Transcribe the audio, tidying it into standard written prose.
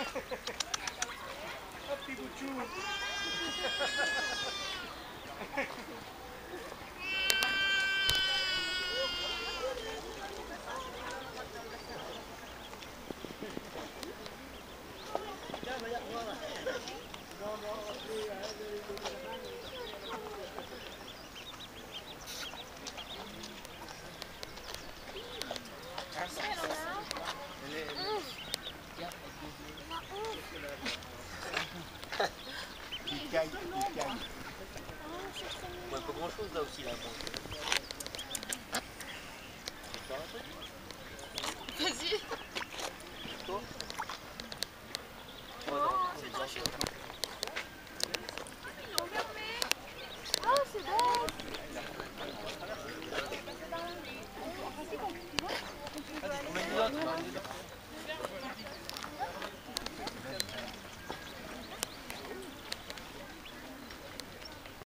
Un petit bout de chou. Il caille. Ouais, pas grand chose là aussi là. Vas-y. Toi? Oh, c'est trop chaud.